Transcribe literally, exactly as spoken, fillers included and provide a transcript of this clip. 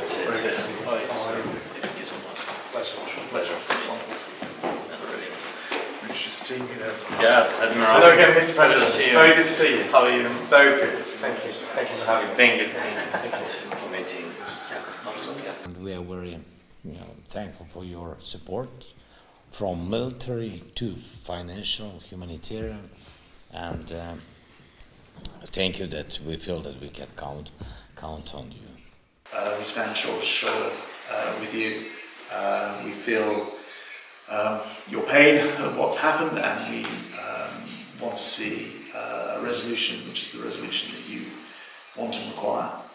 It's, it's, Very it's, good. oh, yes, sir. Thank you so much. Pleasure. Pleasure. Brilliant. Interesting, you know. Yes, Admiral. Hello again, Mister President. Good to see you. Very good to see you. How are you? Very good. Thank you. Thank you for having me. Thank you. Thank you. Meeting. And we are very you know, thankful for your support, from military to financial, humanitarian, and um, thank you that we feel that we can count count on you. Uh, we stand shoulder to shoulder uh, with you. Uh, we feel um, your pain at what's happened, and we um, want to see uh, a resolution, which is the resolution that you want and require.